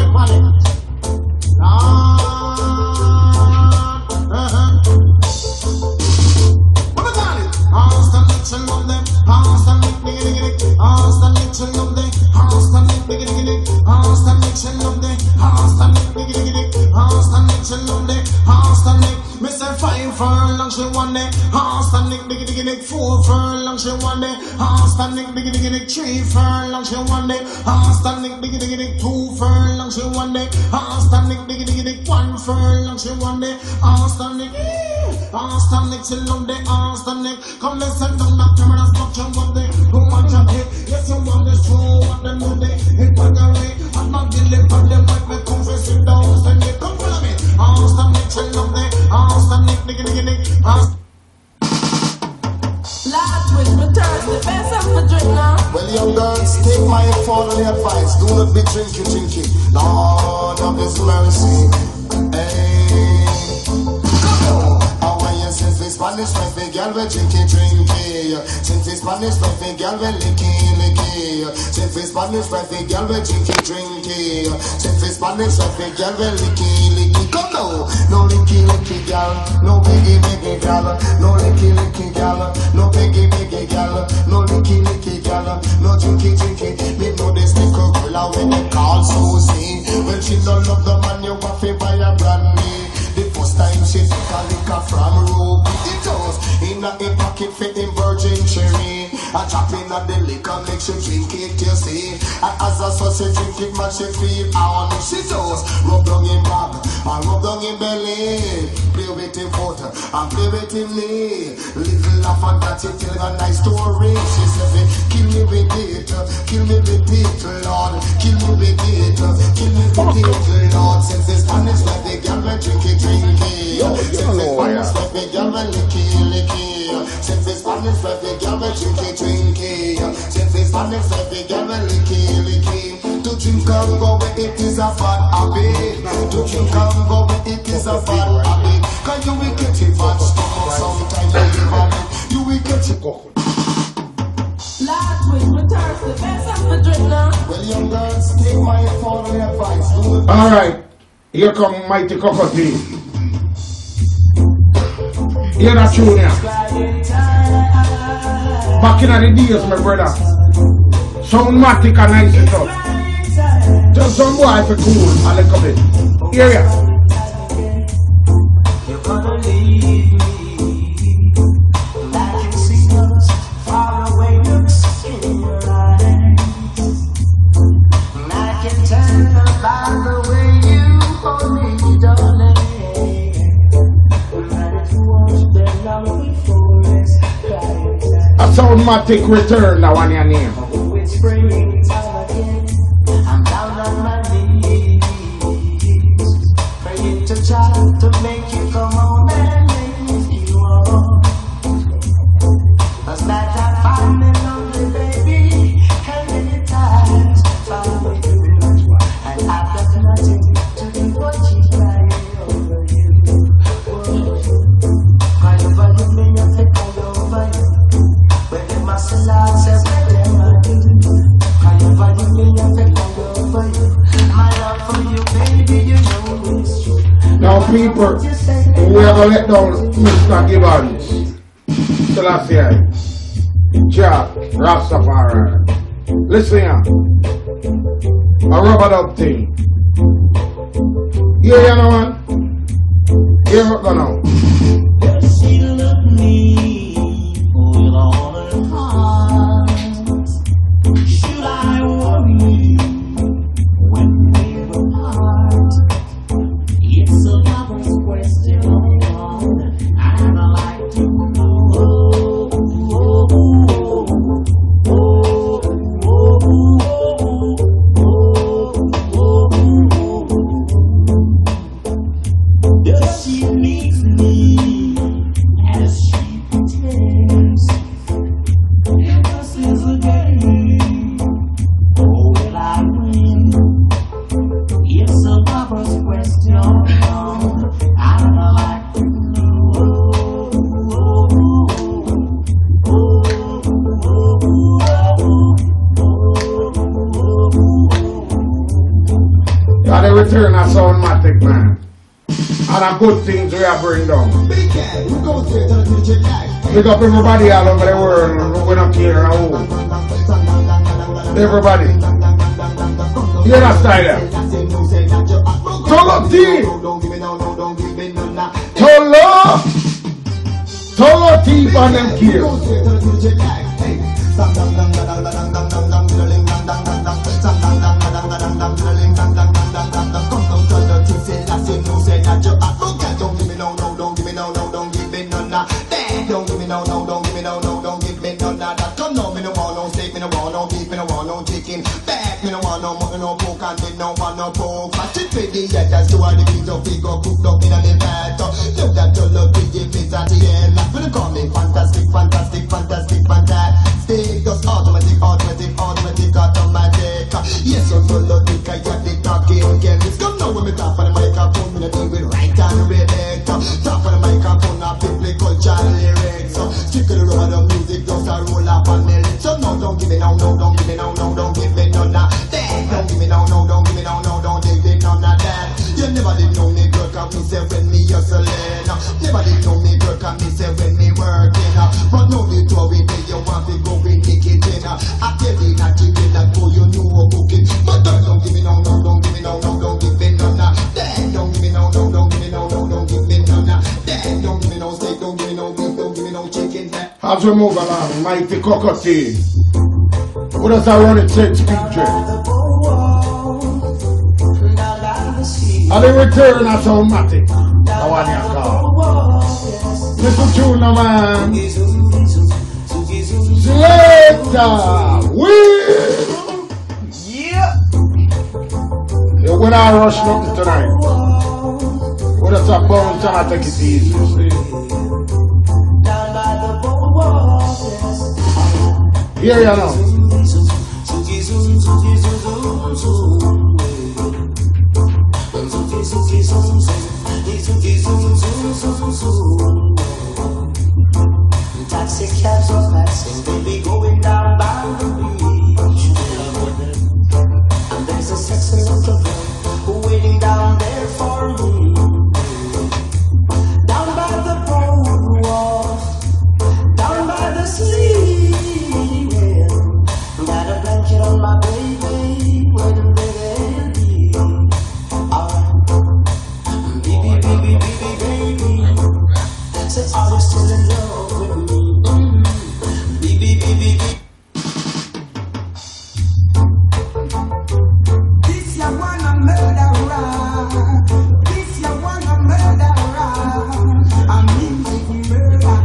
on it. What we call it? Constant mixing of them. Constant mixing of them. Constant mixing of them. Constant mixing of them. Constant mixing of them. Constant mixing of them. Constant mixing of them. Constant mixing. Mr. 5 furlongs she one day. Constant mixing. 4 furlongs she one day. Constant mixing. 3 furlongs she one day. Constant mixing. 2 furlongs she one day. Constant mixing. 1 furlong she one day. Constant mixing on the constant mix. Come let's send down that camera structure one day. Who want your hit? Yes, you want the show what them do they. Hit by the way. I'm not dealing with them like me confess it down. Stand it, come follow me. Constant mixing on the constant mixing. Last week returns the best of the drink now. Well, young girls, take my fatherly advice. Do not be drinking. Lord of His mercy. Hey, how are you since we Spanish my big girl we drinky. Since we Spanish my big girl we licky. Since we Spanish my big girl we drinky. Since we Spanish my big girl we licky. Come now, no licky girl, no biggie girl, no licky girl, no biggie girl, no licky girl, no drinky. Me know this little girl when they call Susie. When she don't love the man you want to buy a brandy. The first time she took a liquor from Ruby, it was in a pocket for him virgin cherry. A drop in the liquor make she drink it, you see. And as a so she drink it, man she feel on. She just rub down him back and rub down him belly. Play with him foot and play with him knee. Little laugh and that she tell a nice story. She says, kill me with it, Lord. Kill me with it, Lord. Since the Spanish like the girl we drink it. Since the Spanish like the girl we licky. Since the Spanish like the girl we drinky. Since the Spanish like the girl we licky. To drink and go where it is a bad habit. To drink and go where it is a bad habit. Cause you will get it bad stomach sometimes you give on it. You will get it. Last week returns the best of the drink now. Well, young girls, take my fatherly advice. Alright, here come Mighty Cockatoo. Hear that tune here. Back in the days, my brother. Sound Matic and nice and tough. Just some boy for cool a little bit. Hear ya. You're gonna leave me like you see us far away, looks in your eyes. And I can tell by the way you hold me, darling. And if you want them now before it's crying. A Sound Matic return now on your name. It's springtime again. I'm down on my knees, praying to God to make you come home and make you home. Cause night I find me lonely, baby, and many times found me you. And I've got nothing to do but keep crying over you. Cry over you, me and think all over you. When they must allow, say what them I do. Cry over you, me and think all over you. My love for you, baby, you know it's true. Now people, we are going to let down Mr. Gibbons. Selassie, Jack, Rastafari. Listen here. A rubadub thing. Yeah, you know man. Here we go now. She looked me with all her heart. Should I worry when we were apart? It's a lover's question, and I like to know. Does she leave me? return of Sound Matic, man. And a good things we are bring down. Pick up everybody all over the world. We don't care who. Everybody. Hear that style there. Tolo T. Tolo T on them kills. Yes, so automatic, I got the talking again. It's come now when we talk on the microphone, we do it right on the rhythm. Talk on the microphone, I biblical lyrics. Stick to the road of music, just a roll up and nail it. So no, don't give me no, don't give me no, don't give me none of that. Don't give me no, don't give me no, don't give me none of that. You never did know me work out, me say when me hustling. Never did know me work out, me say when me working. But no, the tour we pay, you want to go in the kitchen. I tell you not to get that boy, you know cooking. But don't give me no, don't give me no, don't give me none of that. Don't give me no, don't give me no, don't give me none of that. Don't give me no steak, don't give me no beef, don't give me no chicken. As we move along, Mighty Cockatoo. What does that run it take speak to? And the return of Sound Matic. The one you call. Listen to now, man. Selector. Yeah. We're not rush nothing tonight. We're just a bounce and I take it easy, you see. Here you know. Taxi cabs are passing, baby, going down by the beach. And there's a sexy little girl waiting down there for me. Down by the boardwalk, down by the sea. Yeah. Got a blanket on my baby, where the baby. Alright, baby. Say, are you still in love with me? Baby. This ya wanna murderer. This ya wanna murderer. I'm music murder.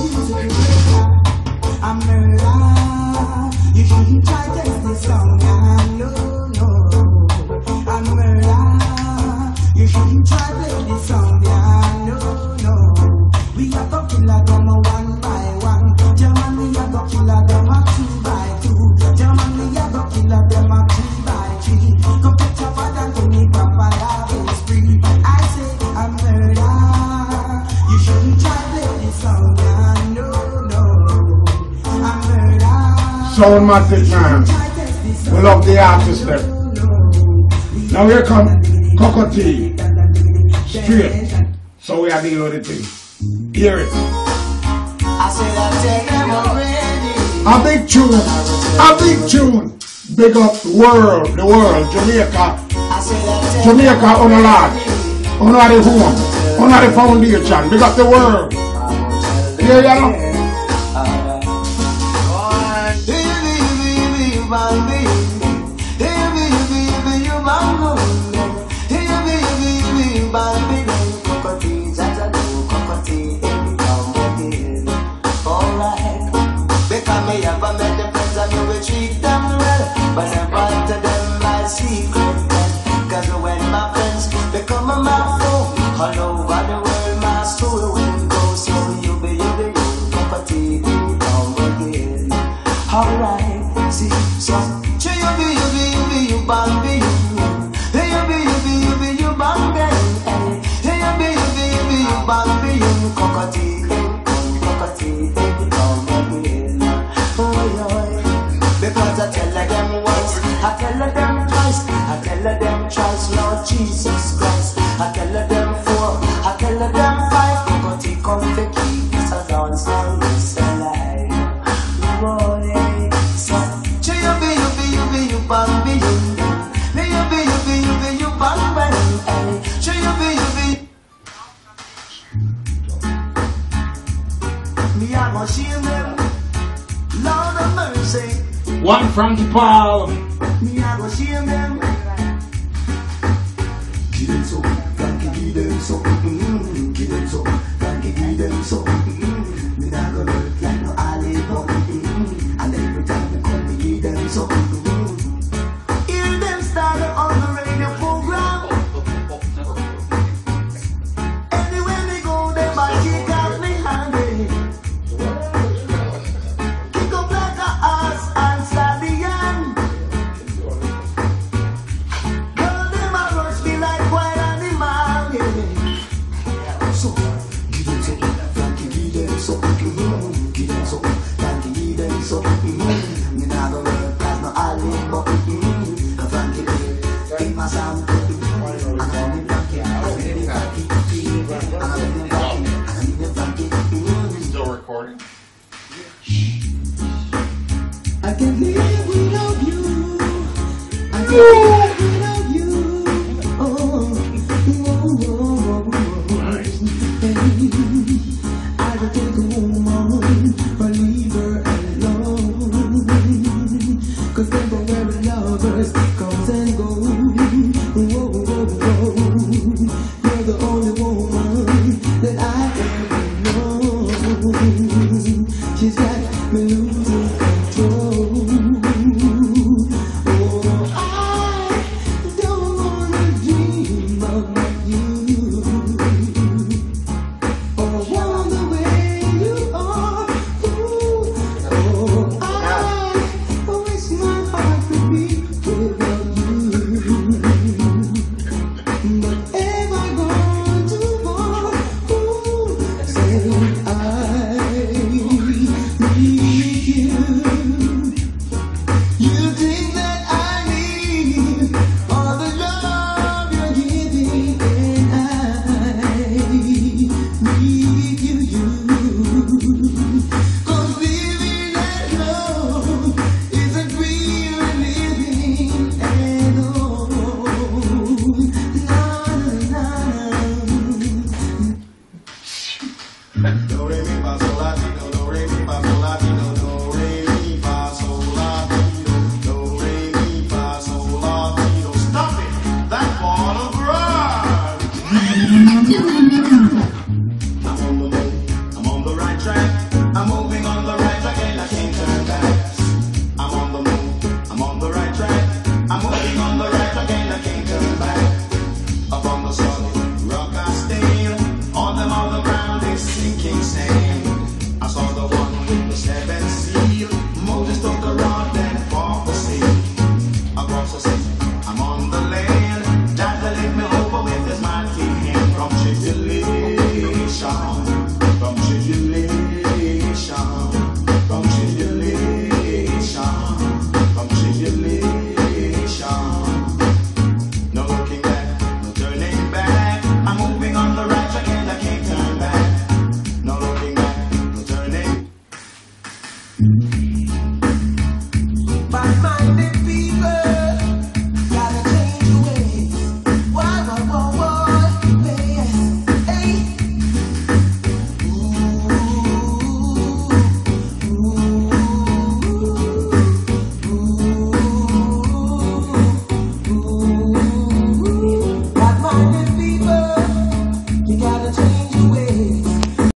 I'm murder. You shouldn't try to test this song. No. I'm murder. You shouldn't try to play this song. No. We are go kill a them one by one. Germany a go kill a them 2 by 2. Germany a go kill a them 3 by 3. Go get your father to me, Papa love is free. I say I'm murder. You shouldn't try play this song. No. I'm murder. Sound Matic, man. We love the artist there. Now here come Cockatoo. Straight. So we are dealing with the thing. Hear it. I said I tell them already. A big tune. Big up the world, Jamaica. I said I tell Jamaica on the land. On the home. On the foundation. Big up the world. Here you know. But I brought to them my secret. Cause when my friends become my foe, all over the world my soul will go. So you be property down again. Alright, see, so you be you bambi. You be you bambi. You be you bambi. Cockatoo down again. Because I tell them once, I tell them twice, Lord Jesus. One Frankie Paul. Me I go shame them. Give them some, Frankie, give them some. Give them some, Frankie, give them some. Me not go look like no olive bun. And every time we come, me give them some. Hear them start on the radio program. Anywhere me go, them a kick out me hand. Kick up like a ass and stallion. Girl, them a rush me like wild animal. So, give them some, Frankie, give them some. Give them some, Frankie, give them some. Me not go work as no olive bun. Frankie Lee, in my sound. And I'm in Frankie, I'm in Frankie, and I'm in Frankie, and I'm in Frankie. Still recording. I can't live without you. I can't